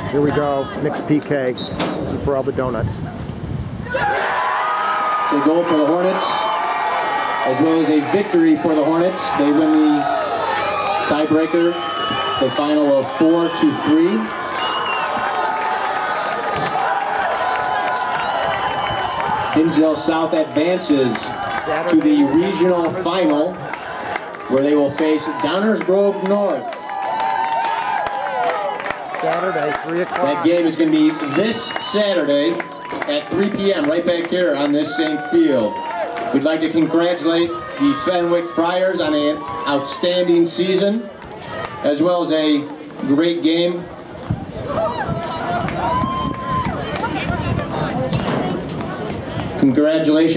Here we go, mixed PK. This is for all the donuts. It's a goal for the Hornets, as well as a victory for the Hornets. They win the tiebreaker, the final of 4-3. Hinsdale South advances to the regional final, where they will face Downers Grove North. Saturday, 3 o'clock. That game is going to be this Saturday at 3 p.m. right back here on this same field. We'd like to congratulate the Fenwick Friars on an outstanding season, as well as a great game. Congratulations.